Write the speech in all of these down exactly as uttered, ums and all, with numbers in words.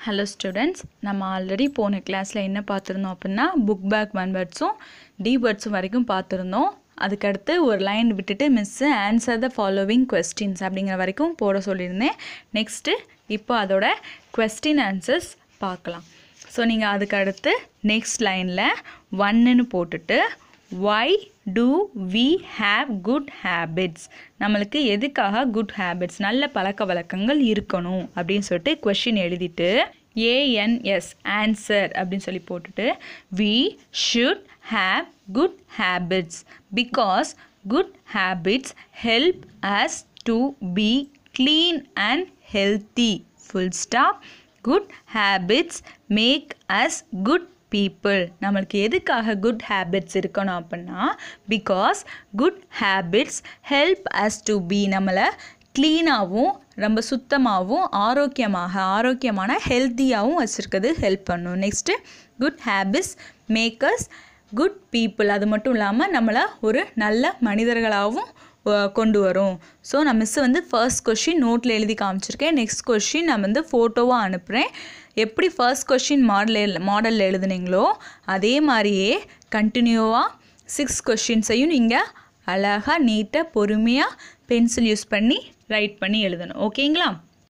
Hello students, நம்ம already போன கிளாஸ்ல என்ன பார்த்திருந்தோம் அப்படினா புக் பேக் ஒன் வேர்ட்ஸும் டி வேர்ட்ஸும் வரைக்கும் பார்த்திருந்தோம். அதுக்கு அடுத்து ஒரு லைன் விட்டுட்டு miss answer the following questions அப்படிங்கற வரைக்கும் போட சொல்லிருந்தேன். நெக்ஸ்ட் இப்போ அதோட क्वेश्चन ஆன்சர்ஸ் பார்க்கலாம். சோ நீங்க அதுக்கு அடுத்து நெக்ஸ்ட் லைன்ல one ன்னு போட்டுட்டு why do we have good habits நமக்கு எதுக்காக good habits நல்ல பழக்கவழக்கங்கள் இருக்கணும் அப்படினு சொல்லிட்டு क्वेश्चन எழுதிட்டு ans answer அப்படினு சொல்லி போட்டுட்டு we should have good habits because good habits help us to be clean and healthy full stop good habits make us good people நமக்கு எதுக்காக good habits இருக்கணும் அப்படினா because good habits help us to be நம்மள க்ளீனாவும் ரொம்ப சுத்தமாவும் ஆரோக்கியமாக ஆரோக்கியமான ஹெல்தியாவும் வச்சிருக்கிறது help பண்ணும். Next good habits make us good people அது மட்டும் இல்லாம நம்மள ஒரு நல்ல மனிதர்களாவும் கொண்டு வரும். ஸோ நான் மிஸ் வந்து ஃபர்ஸ்ட் கொஸ்டின் நோட்டில் எழுதி காமிச்சிருக்கேன். நெக்ஸ்ட் கொஸ்டின் நான் வந்து ஃபோட்டோவாக அனுப்புகிறேன். எப்படி ஃபர்ஸ்ட் கொஸ்டின் மாடல் மாடலில் எழுதுனீங்களோ அதே மாதிரியே கண்டினியூவாக சிக்ஸ் கொஸ்டின்ஸையும் நீங்கள் அழகாக நீட்டாக பொறுமையாக பென்சில் யூஸ் பண்ணி ரைட் பண்ணி எழுதணும். ஓகேங்களா?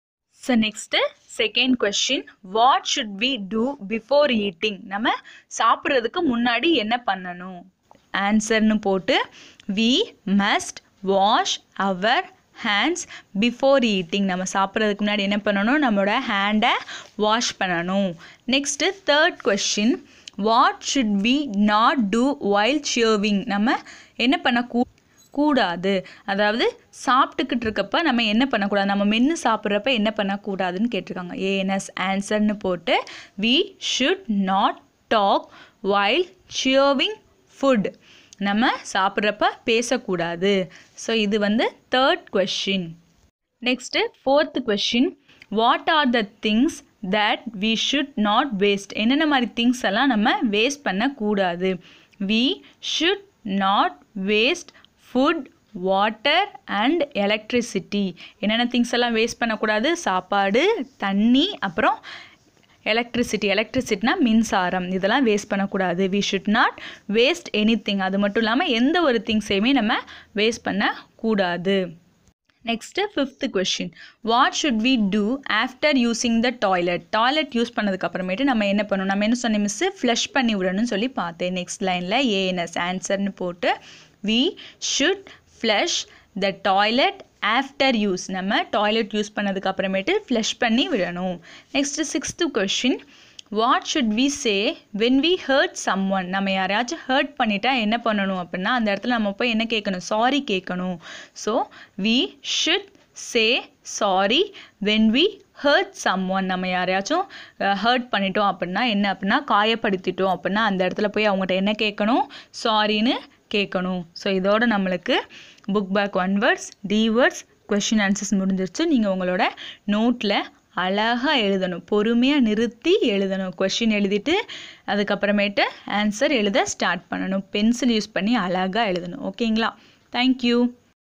So next second question what should we do before eating நம்ம சாப்பிட்றதுக்கு முன்னாடி என்ன பண்ணணும் ஆன்சர்னு போட்டு we must wash our hands before eating நம்ம சாப்பிட்றதுக்கு முன்னாடி என்ன பண்ணணும் நம்மளோட ஹேண்டை வாஷ் பண்ணணும். Next third question what should we not do while serving நம்ம என்ன பண்ண கூ கூடாது அதாவது சாப்பிட்டுக்கிட்டு இருக்கப்ப நம்ம என்ன பண்ணக்கூடாது நம்ம மென்று சாப்பிட்றப்ப என்ன பண்ணக்கூடாதுன்னு கேட்டிருக்காங்க. ஏஎன்எஸ் ஆன்சர்னு போட்டு we should not talk while serving food நம்ம சாப்பிட்றப்ப பேசக்கூடாது. ஸோ இது வந்து third question. Next fourth question what are the things that we should not waste என்னென்ன மாதிரி திங்ஸ் எல்லாம் நம்ம வேஸ்ட் பண்ணக்கூடாது. We should not waste food water and electricity என்னென்ன திங்ஸ் எல்லாம் வேஸ்ட் பண்ணக்கூடாது சாப்பாடு தண்ணி அப்புறம் எலக்ட்ரிசிட்டி எலக்ட்ரிசிட்டினா மின்சாரம் இதெல்லாம் வேஸ்ட் பண்ணக்கூடாது. We should not waste anything அது மட்டும் இல்லாமல் எந்த ஒரு திங்ஸையுமே நம்ம வேஸ்ட் பண்ணக்கூடாது. Next fifth question what should we do after using the toilet toilet use பண்ணதுக்கு அப்புறமேட்டு நம்ம என்ன பண்ணணும் நம்ம என்ன சொன்ன மிஸ்ஸு ஃப்ளஷ் பண்ணி விடணும்னு சொல்லி பார்த்தேன். நெக்ஸ்ட் லைனில் ஏஎன்எஸ் ஆன்சர்னு போட்டு we should flush the toilet after use நம்ம டாய்லெட் யூஸ் பண்ணதுக்கு அப்புறமேட்டு ஃப்ளஷ் பண்ணி விடணும். Next sixth question what should we say when we hurt someone நம்ம யாரையாச்சும் ஹர்ட் பண்ணிட்டா என்ன பண்ணணும் அப்படின்னா அந்த இடத்துல நம்ம போய் என்ன கேட்கணும் சாரி கேட்கணும். So we should say sorry when we hurt someone நம்ம யாரையாச்சும் ஹர்ட் பண்ணிட்டோம் அப்படின்னா என்ன அப்படின்னா காயப்படுத்திட்டோம் அப்படின்னா அந்த இடத்துல போய் அவங்ககிட்ட என்ன கேட்கணும் சாரின்னு கேட்கணும். ஸோ இதோட நம்மளுக்கு புக் பேக் ஒன் வேர்ட்ஸ் டி வேர்ட்ஸ் கொஸ்டின் ஆன்சர்ஸ் முடிஞ்சிருச்சு. நீங்கள் உங்களோட நோட்டில் அழகாக எழுதணும் பொறுமையாக நிறுத்தி எழுதணும். கொஸ்டின் எழுதிட்டு அதுக்கப்புறமேட்டு ஆன்சர் எழுத ஸ்டார்ட் பண்ணணும். பென்சில் யூஸ் பண்ணி அழகாக எழுதணும். ஓகேங்களா? தேங்க்யூ.